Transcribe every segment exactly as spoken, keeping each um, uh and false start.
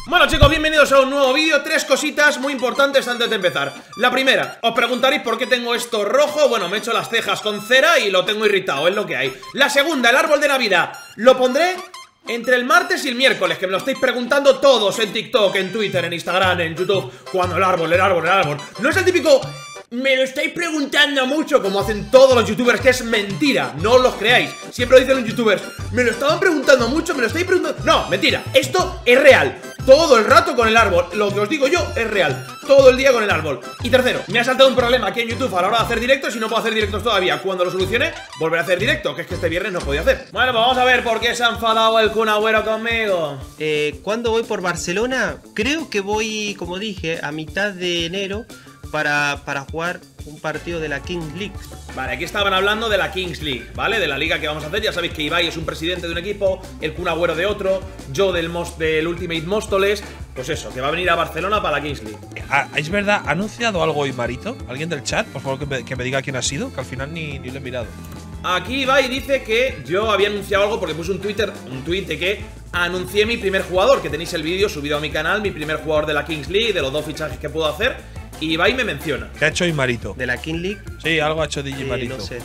Bueno chicos, bienvenidos a un nuevo vídeo. Tres cositas muy importantes antes de empezar. La primera, os preguntaréis por qué tengo esto rojo. Bueno, me he hecho las cejas con cera y lo tengo irritado, es lo que hay. La segunda, el árbol de Navidad lo pondré entre el martes y el miércoles, que me lo estáis preguntando todos en TikTok, en Twitter, en Instagram, en YouTube. Cuando el árbol, el árbol, el árbol. No es el típico... me lo estáis preguntando mucho, como hacen todos los youtubers, que es mentira, no os los creáis. Siempre lo dicen los youtubers, me lo estaban preguntando mucho, me lo estáis preguntando... No, mentira, esto es real. Todo el rato con el árbol, lo que os digo yo es real. Todo el día con el árbol. Y tercero, me ha saltado un problema aquí en YouTube a la hora de hacer directos y no puedo hacer directos todavía. Cuando lo solucione, volveré a hacer directo, que es que este viernes no podía hacer. Bueno, pues vamos a ver por qué se ha enfadado el Kun Agüero conmigo. Eh, ¿Cuándo voy por Barcelona? Creo que voy, como dije, a mitad de enero para, para jugar un partido de la Kings League. Vale, aquí estaban hablando de la Kings League, ¿vale? De la liga que vamos a hacer. Ya sabéis que Ibai es un presidente de un equipo, el Kun Agüero de otro, yo del, Mos del Ultimate Móstoles. Pues eso, que va a venir a Barcelona para la Kings League. Ah, ¿es verdad? ¿Ha anunciado algo hoy Marito? ¿Alguien del chat? Por favor, que me, que me diga quién ha sido, que al final ni, ni lo he mirado. Aquí Ibai dice que yo había anunciado algo porque puse un Twitter, un tweet de que anuncié mi primer jugador, que tenéis el vídeo subido a mi canal, mi primer jugador de la Kings League, de los dos fichajes que puedo hacer. Y Ibai me menciona. ¿Qué ha hecho hoy Marito? ¿De la King League? Sí, algo ha hecho D J Eh, Marito. no sé.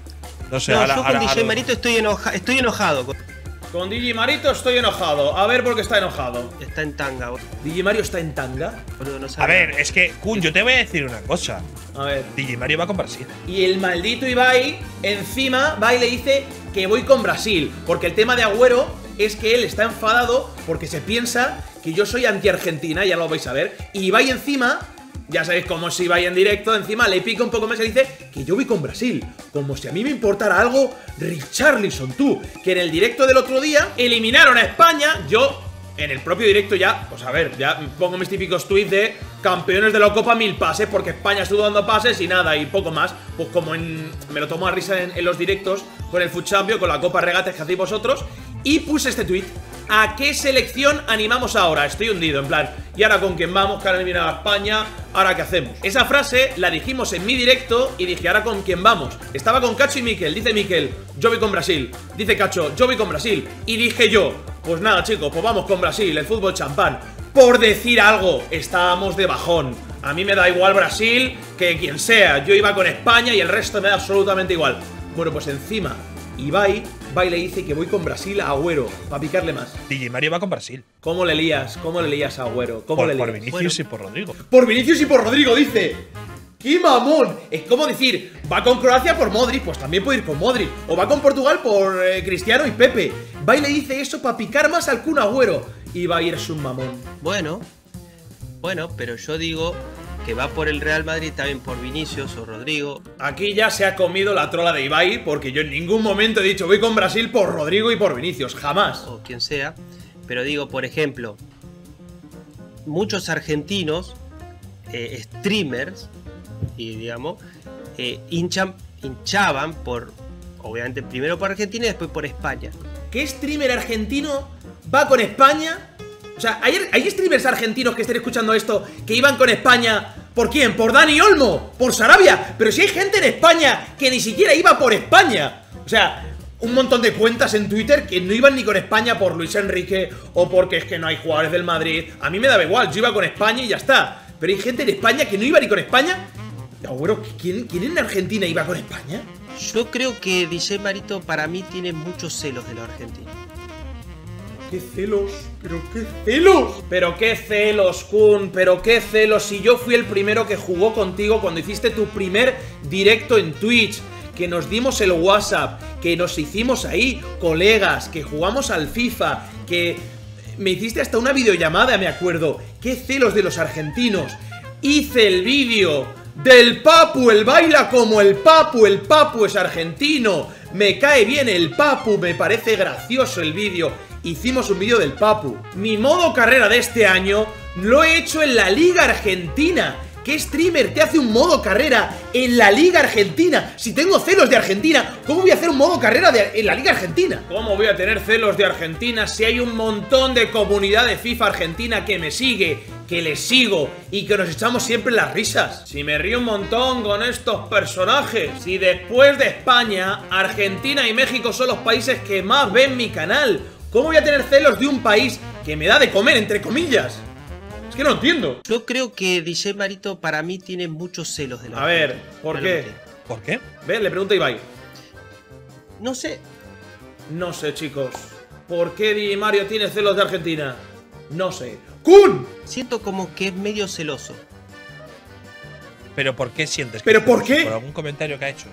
No sé, No, ahora, yo con ahora, D J ahora- Marito estoy, enoja estoy enojado. Con D J Marito estoy enojado. A ver por qué está enojado. Está en tanga, boludo. ¿D J Mario está en tanga? No sabe A ver, nada. es que, Kun, yo te voy a decir una cosa. A ver. D J Mario va con Brasil. Y el maldito Ibai encima va y le dice que voy con Brasil. Porque el tema de Agüero es que él está enfadado porque se piensa que yo soy anti-Argentina, ya lo vais a ver. Y Ibai encima, ya sabéis cómo si Ibai en directo, encima le pica un poco más y le dice que yo voy con Brasil. Como si a mí me importara algo Richarlison, tú. Que en el directo del otro día eliminaron a España. Yo en el propio directo ya, pues a ver, ya pongo mis típicos tweets de campeones de la Copa mil pases, porque España estuvo dando pases y nada, y poco más. Pues como en, me lo tomo a risa en, en los directos con el Foot Champion, con la Copa Regates que hacéis vosotros. Y puse este tweet: ¿a qué selección animamos ahora? Estoy hundido, en plan, ¿y ahora con quién vamos? Que han eliminado a España, ¿ahora qué hacemos? Esa frase la dijimos en mi directo y dije, ¿ahora con quién vamos? Estaba con Cacho y Miquel, dice Miquel, yo voy con Brasil. Dice Cacho, yo voy con Brasil. Y dije yo, pues nada chicos, pues vamos con Brasil, el fútbol champán. Por decir algo, estábamos de bajón. A mí me da igual Brasil que quien sea. Yo iba con España y el resto me da absolutamente igual. Bueno, pues encima Ibai va y le dice que voy con Brasil a Agüero, para picarle más. D J Mario va con Brasil. ¿Cómo le lías? ¿Cómo le lías a Agüero? ¿Cómo Por, le lías? por Vinicius Bueno. y por Rodrigo. Por Vinicius y por Rodrigo, dice. ¡Qué mamón! Es como decir, va con Croacia por Modric, pues también puede ir con Modric. O va con Portugal por eh, Cristiano y Pepe. Va y le dice eso para picar más al Kun Agüero. Y va a ir un mamón. Bueno, bueno, pero yo digo que va por el Real Madrid también por Vinicius o Rodrigo. Aquí ya se ha comido la trola de Ibai, porque yo en ningún momento he dicho voy con Brasil por Rodrigo y por Vinicius, jamás. O quien sea. Pero digo, por ejemplo, muchos argentinos, eh, streamers, y digamos, eh, hinchan, hinchaban por, obviamente, primero por Argentina y después por España. ¿Qué streamer argentino va con España? O sea, ¿hay, hay streamers argentinos que estén escuchando esto que iban con España? ¿Por quién? ¿Por Dani Olmo? ¿Por Sarabia? Pero si hay gente en España que ni siquiera iba por España. O sea, un montón de cuentas en Twitter que no iban ni con España por Luis Enrique o porque es que no hay jugadores del Madrid. A mí me daba igual, yo iba con España y ya está. Pero hay gente en España que no iba ni con España. Bueno, ¿quién, ¿quién en Argentina iba con España? Yo creo que D J Marito para mí tiene muchos celos de los argentinos. ¡Qué celos! ¡Pero qué celos! ¡Pero qué celos, Kun! ¡Pero qué celos! Si yo fui el primero que jugó contigo cuando hiciste tu primer directo en Twitch, que nos dimos el WhatsApp, que nos hicimos ahí colegas, que jugamos al FIFA, que me hiciste hasta una videollamada, me acuerdo. ¡Qué celos de los argentinos! Hice el vídeo del Papu, el baila como el Papu, el Papu es argentino, me cae bien el Papu, me parece gracioso el vídeo. Hicimos un vídeo del Papu. Mi modo carrera de este año lo he hecho en la Liga Argentina. ¿Qué streamer te hace un modo carrera en la Liga Argentina? Si tengo celos de Argentina, ¿cómo voy a hacer un modo carrera de, en la Liga Argentina? ¿Cómo voy a tener celos de Argentina si hay un montón de comunidad de FIFA Argentina que me sigue, que le sigo y que nos echamos siempre las risas? Si me río un montón con estos personajes. Si después de España, Argentina y México son los países que más ven mi canal, ¿cómo voy a tener celos de un país que me da de comer, entre comillas. Es que no entiendo. Yo creo que D J Marito para mí tiene muchos celos de la A ver, ¿por qué? ¿Por qué? ¿Ves? Le pregunto a Ibai. No sé. No sé, chicos. ¿Por qué Di Mario tiene celos de Argentina? No sé. ¡Kun! Siento como que es medio celoso. ¿Pero por qué sientes? ¿Pero que por celoso? qué? ¿Por algún comentario que ha hecho?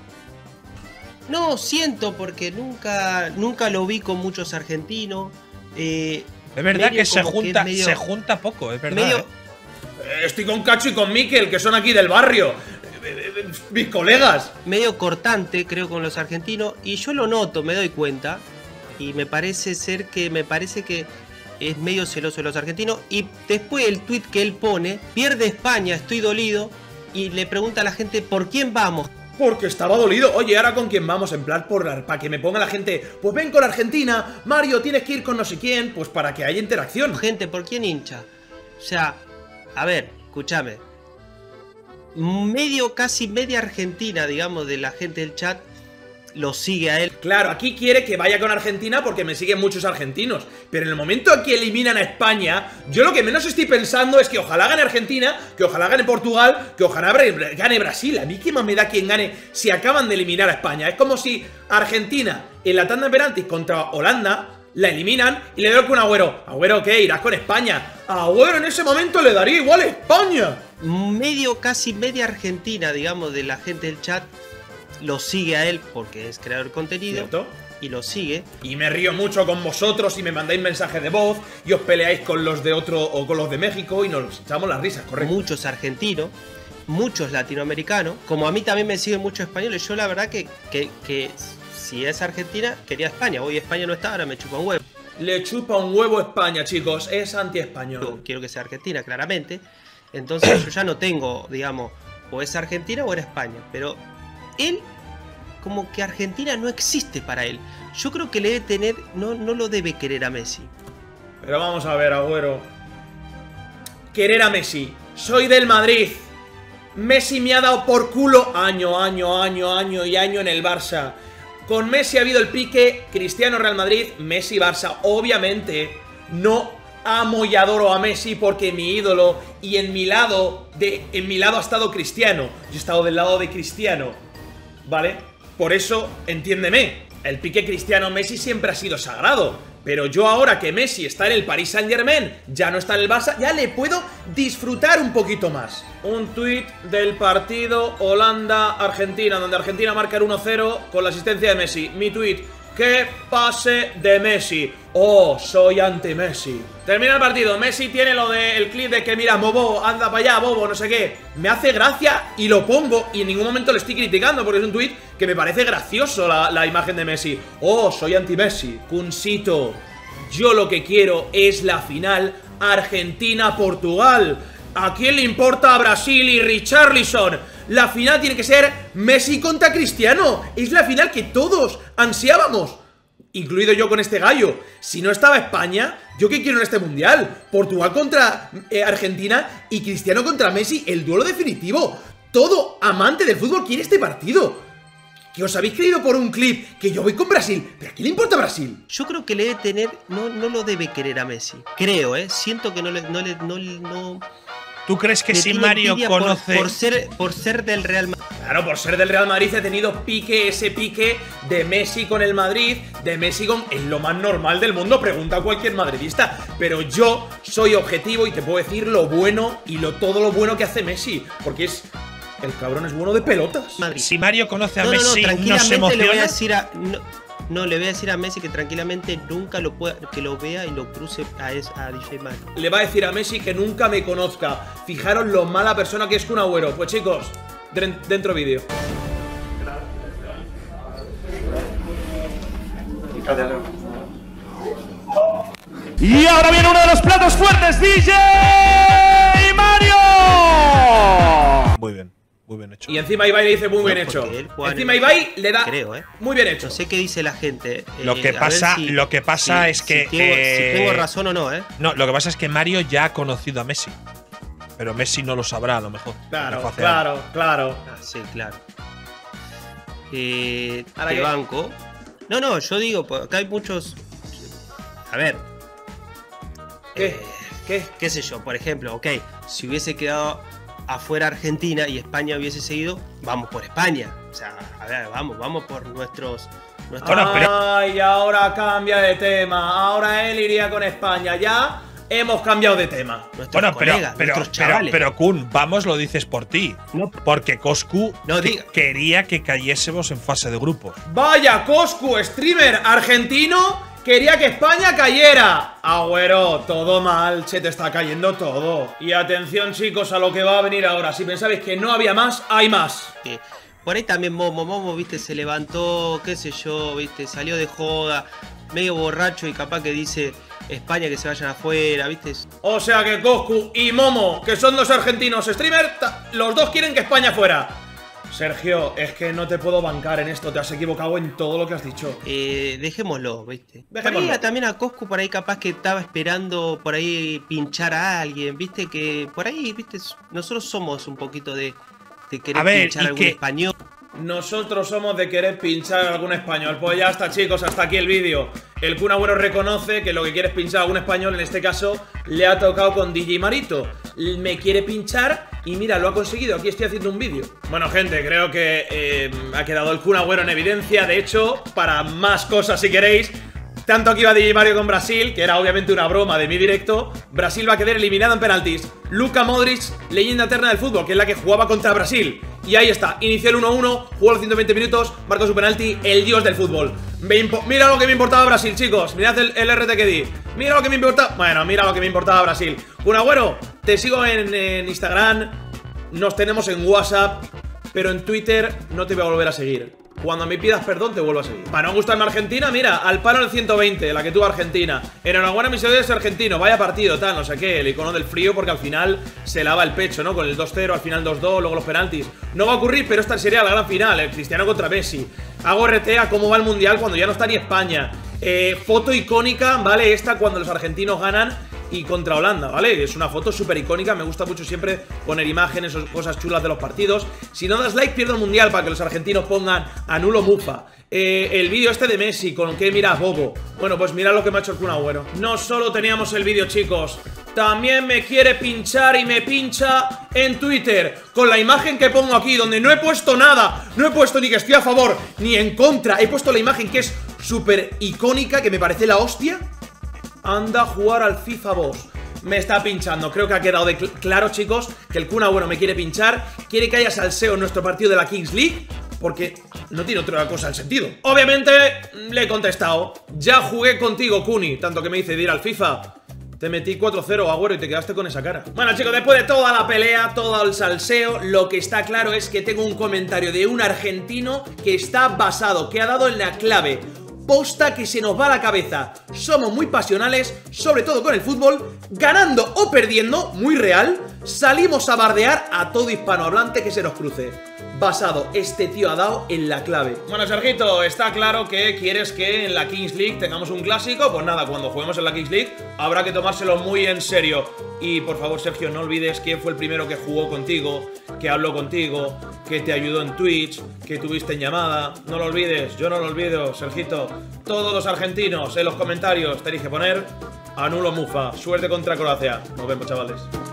No, siento porque nunca, nunca lo vi con muchos argentinos. Eh, Es verdad medio que se como junta, es medio- se junta poco, es verdad. medio- ¿eh? Eh, Estoy con Cacho y con Mikel, que son aquí del barrio. Eh, eh, eh, Mis colegas. medio cortante, creo, con los argentinos. Y yo lo noto, me doy cuenta. Y me parece ser que, me parece que es medio celoso de los argentinos. Y después el tweet que él pone, pierde España, estoy dolido. Y le pregunta a la gente, ¿por quién vamos? Porque estaba dolido. Oye, ¿ahora con quién vamos? En plan, por la- para que me ponga la gente. Pues ven con Argentina. Mario, tienes que ir con no sé quién. Pues para que haya interacción. Gente, ¿por quién hincha? O sea, a ver, escúchame. Medio, casi media Argentina, digamos, de la gente del chat lo sigue a él. Claro, aquí quiere que vaya con Argentina porque me siguen muchos argentinos. Pero en el momento en que eliminan a España, yo lo que menos estoy pensando es que ojalá gane Argentina, que ojalá gane Portugal, que ojalá bre- gane Brasil. A mí qué más me da quien gane si acaban de eliminar a España. Es como si Argentina en la tanda de penaltis contra Holanda la eliminan y le doy con Agüero. Agüero, ¿qué? Irás con España. A Agüero en ese momento le daría igual a España. Medio, casi media Argentina, digamos, de la gente del chat lo sigue a él porque es creador de contenido. ¿Cierto? Y lo sigue. Y me río mucho con vosotros y me mandáis mensajes de voz y os peleáis con los de otro o con los de México y nos echamos las risas, correcto. Muchos argentinos, muchos latinoamericanos. Como a mí también me siguen muchos españoles. Yo la verdad que, que, que si es Argentina, quería España. Hoy España no está, ahora me chupa un huevo. Le chupa un huevo España, chicos, es anti-español. Yo quiero que sea Argentina, claramente. Entonces yo ya no tengo, digamos, o es Argentina o era España. Pero él, como que Argentina no existe para él. Yo creo que le debe tener, no, no lo debe querer a Messi. Pero vamos a ver, Agüero. Querer a Messi. Soy del Madrid. Messi me ha dado por culo año, año, año, año y año en el Barça. Con Messi ha habido el pique Cristiano Real Madrid, Messi Barça. Obviamente no amo y adoro a Messi porque mi ídolo y en mi lado de en mi lado ha estado Cristiano. Yo he estado del lado de Cristiano, ¿vale? Por eso, entiéndeme, el pique Cristiano-Messi siempre ha sido sagrado. Pero yo ahora que Messi está en el Paris Saint-Germain, ya no está en el Barça, ya le puedo disfrutar un poquito más. Un tuit del partido Holanda-Argentina, donde Argentina marca el uno cero con la asistencia de Messi. Mi tuit, ¡qué pase de Messi! ¡Oh, soy anti-Messi! Termina el partido, Messi tiene lo del clip de que mira, Bobo, anda para allá, Bobo, no sé qué. Me hace gracia y lo pongo y en ningún momento le estoy criticando porque es un tuit que me parece gracioso la, la imagen de Messi. ¡Oh, soy anti-Messi! Kunsito, yo lo que quiero es la final Argentina-Portugal. ¿A quién le importa a Brasil y Richarlison? La final tiene que ser Messi contra Cristiano. Es la final que todos ansiábamos, incluido yo con este gallo. Si no estaba España, ¿yo qué quiero en este mundial? Portugal contra eh, Argentina y Cristiano contra Messi, el duelo definitivo. Todo amante del fútbol quiere este partido. Que os habéis creído por un clip que yo voy con Brasil. ¿Pero a quién le importa Brasil? Yo creo que le debe tener, no, no lo debe querer a Messi. Creo, ¿eh? Siento que no le, no le, no, no ¿Tú crees que le si tiene Mario envidia por- conoce... por ser, por ser del Real Madrid. Claro, por ser del Real Madrid he tenido pique, ese pique de Messi con el Madrid, de Messi con... Es lo más normal del mundo, pregunta a cualquier madridista. Pero yo soy objetivo y te puedo decir lo bueno y lo todo lo bueno que hace Messi. Porque es... El cabrón es bueno de pelotas. Madrid. Si Mario conoce a No, no, no, Messi, ¿no, se tranquilamente le voy a emociona? decir a... No, no, le voy a decir a Messi que tranquilamente nunca lo pueda, que lo vea y lo cruce a, es- a D J Mario. Le va a decir a Messi que nunca me conozca. Fijaros lo mala persona que es Kun Agüero. Pues chicos, dren- dentro vídeo. Y ahora viene uno de los platos fuertes, D J Mario. Muy bien, muy bien hecho. Y encima Ibai le dice muy No, bien porque hecho. él juega Encima en el- Ibai le da Creo, ¿eh? muy bien hecho. No sé qué dice la gente. Lo eh, que a ver pasa- si- lo que pasa si- es que, Si tengo, eh, si tengo razón o no, ¿eh? No, lo que pasa es que Mario ya ha conocido a Messi. Pero Messi no lo sabrá a lo mejor. Claro, Lo fue hace claro, claro. Ah, sí, claro. Eh, Ahora te que- banco. No, no, yo digo, pues, acá hay muchos. A ver. ¿Qué? Eh, ¿Qué? qué sé yo, por ejemplo, ok, si hubiese quedado afuera Argentina y España hubiese seguido, vamos por España. O sea, a ver, vamos, vamos por nuestros... nuestros Bueno, pero- Ay, ahora cambia de tema. Ahora él iría con España. Ya hemos cambiado de tema. nuestros Bueno, pero, colegas, pero, nuestros pero, chavales. pero, Kun, vamos, lo dices por ti. No. Porque Coscu No, que- diga. quería que cayésemos en fase de grupos. Vaya, Coscu, streamer argentino, quería que España cayera. Agüero, todo mal, se te está cayendo todo. Y atención, chicos, a lo que va a venir ahora. Si pensabais que no había más, hay más. Eh, por ahí también Momo, Momo, viste, se levantó, qué sé yo, viste, salió de joda, medio borracho y capaz que dice España que se vayan afuera, viste. O sea que Coscu y Momo, que son dos argentinos streamer, ta- los dos quieren que España fuera. Sergio, es que no te puedo bancar en esto, te has equivocado en todo lo que has dicho. Eh, dejémoslo, viste. Dejémoslo. Por ahí también a Coscu, por ahí capaz que estaba esperando por ahí pinchar a alguien, viste, que por ahí, viste, nosotros somos un poquito de, de querer A ver, pinchar y a algún que- español. Nosotros somos de querer pinchar a algún español. Pues ya está, chicos, hasta aquí el vídeo. El Kun Agüero reconoce que lo que quiere es pinchar a algún español. En este caso, le ha tocado con D J Marito. Me quiere pinchar y mira, lo ha conseguido. Aquí estoy haciendo un vídeo. Bueno, gente, creo que eh, ha quedado el Kun Agüero en evidencia. De hecho, para más cosas si queréis, tanto aquí va D J Mario con Brasil, que era obviamente una broma de mi directo. Brasil va a quedar eliminado en penaltis. Luka Modric, leyenda eterna del fútbol, que es la que jugaba contra Brasil. Y ahí está, inició el uno uno, jugó los ciento veinte minutos, marcó su penalti, el dios del fútbol. Me mira lo que me importaba Brasil, chicos. Mirad el, el R T que di. Mira lo que me importaba. Bueno, mira lo que me importaba Brasil. Kun Agüero, te sigo en, en Instagram, nos tenemos en WhatsApp, pero en Twitter no te voy a volver a seguir. Cuando me pidas perdón te vuelvo a seguir. Para no gustarme Argentina, mira, al palo en el ciento veinte, la que tuvo Argentina. Enhorabuena, mis seguidores argentinos, vaya partido, tal, no sé qué. El icono del frío porque al final se lava el pecho, ¿no? Con el dos cero, al final dos dos, luego los penaltis. No va a ocurrir, pero esta sería la gran final, el Cristiano contra Messi. Hago R T a cómo va el Mundial cuando ya no está ni España. Eh, foto icónica, ¿vale? Esta cuando los argentinos ganan y contra Holanda, ¿vale? Es una foto súper icónica, me gusta mucho siempre poner imágenes o cosas chulas de los partidos. Si no das like, pierdo el Mundial para que los argentinos pongan anulo Mufa. Eh, el vídeo este de Messi, con que miras bobo. Bueno, pues mirad lo que me ha hecho el Kun Agüero. No solo teníamos el vídeo, chicos, también me quiere pinchar y me pincha en Twitter con la imagen que pongo aquí, donde no he puesto nada. No he puesto ni que estoy a favor ni en contra. He puesto la imagen que es súper icónica, que me parece la hostia. Anda a jugar al FIFA vos. Me está pinchando, creo que ha quedado de cl claro, chicos, que el Kun Agüero me quiere pinchar. Quiere que haya salseo en nuestro partido de la Kings League, porque no tiene otra cosa el sentido. Obviamente le he contestado: ya jugué contigo, Kuni. Tanto que me dice de ir al FIFA. Te metí cuatro cero, Agüero, y te quedaste con esa cara. Bueno, chicos, después de toda la pelea, todo el salseo, lo que está claro es que tengo un comentario de un argentino que está basado, que ha dado en la clave. Posta que se nos va la cabeza. Somos muy pasionales, sobre todo con el fútbol. Ganando o perdiendo, muy real, salimos a bardear a todo hispanohablante que se nos cruce. Basado, este tío ha dado en la clave. Bueno, Sergito, está claro que quieres que en la Kings League tengamos un clásico. Pues nada, cuando juguemos en la Kings League habrá que tomárselo muy en serio. Y por favor, Sergio, no olvides quién fue el primero que jugó contigo, que habló contigo, que te ayudó en Twitch, que tuviste en llamada. No lo olvides, yo no lo olvido, Sergito. Todos los argentinos en los comentarios tenéis que poner anulo Mufa. Suerte contra Croacia. Nos vemos, chavales.